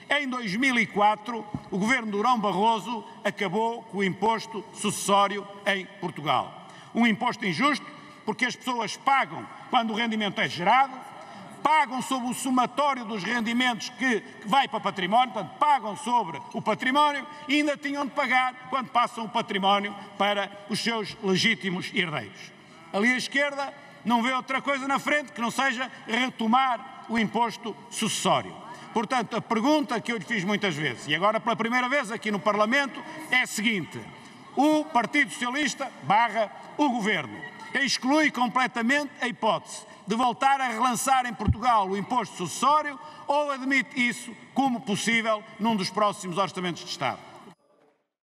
Em 2004, o governo de Durão Barroso acabou com o imposto sucessório em Portugal. Um imposto injusto, porque as pessoas pagam quando o rendimento é gerado, pagam sobre o somatório dos rendimentos que vai para património, portanto, pagam sobre o património e ainda tinham de pagar quando passam o património para os seus legítimos herdeiros. Ali à esquerda não vê outra coisa na frente que não seja retomar o imposto sucessório. Portanto, a pergunta que eu lhe fiz muitas vezes, e agora pela primeira vez aqui no Parlamento, é a seguinte: o Partido Socialista / o Governo exclui completamente a hipótese de voltar a relançar em Portugal o imposto sucessório ou admite isso como possível num dos próximos orçamentos de Estado?